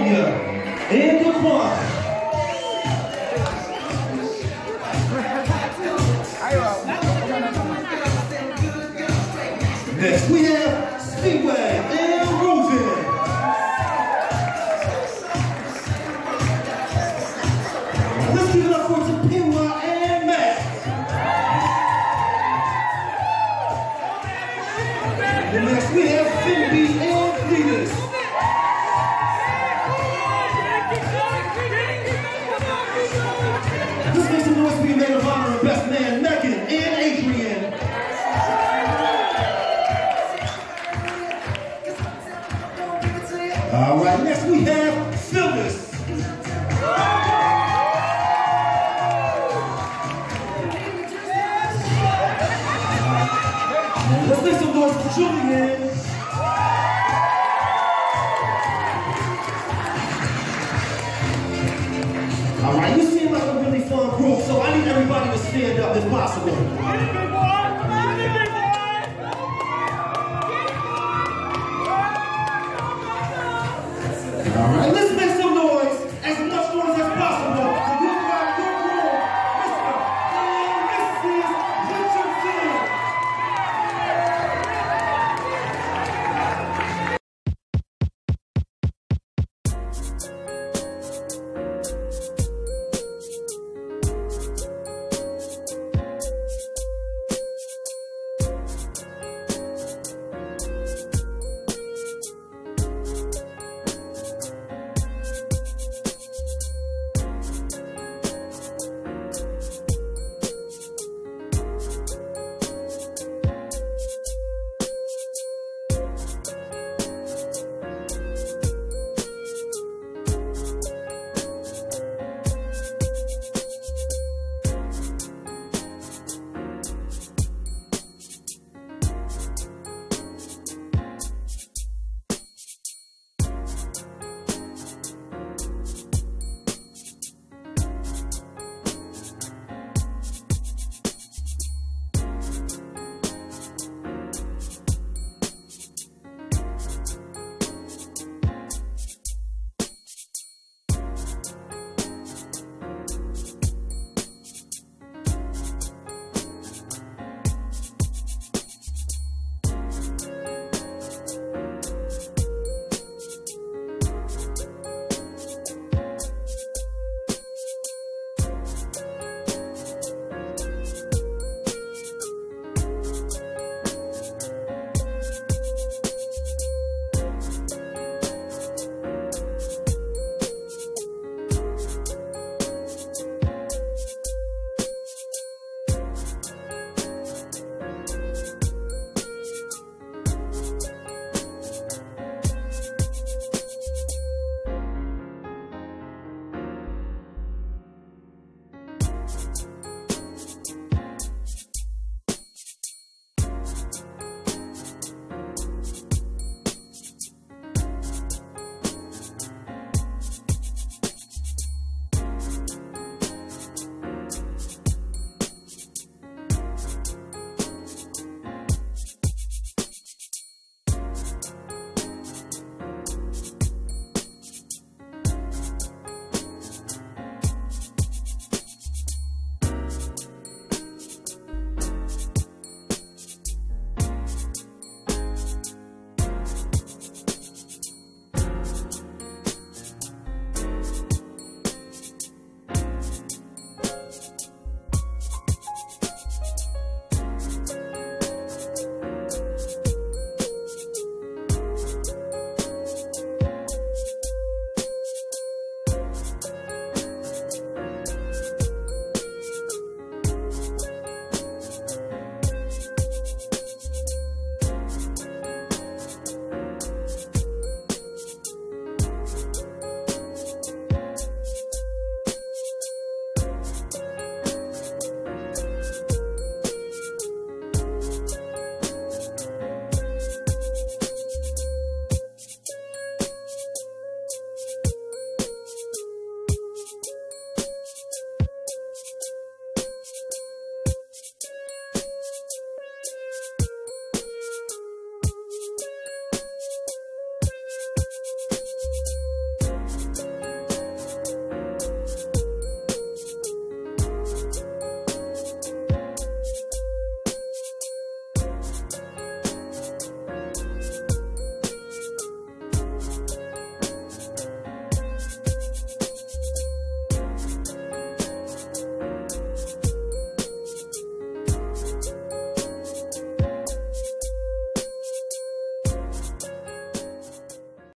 California and the choir. Next we have Speedway and Rosen. Let's give it up for Tapua and Matt. And next we have Finby and Cletus. Let's make some noise for your maid of honor and best man, Megan and Adrian. All right, next we have Phyllis. Let's make some noise for Julian. All right, you seem like a really fun group, so I need everybody to stand up if possible. All right, listen.